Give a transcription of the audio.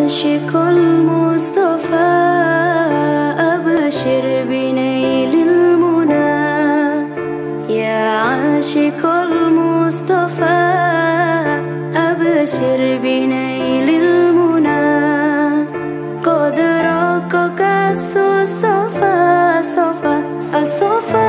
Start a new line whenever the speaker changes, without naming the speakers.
عاشق المصطفى أبشر بنيل المنى يا عاشق المصطفى أبشر بنيل المنى قد رقك الصفا صفا الصفا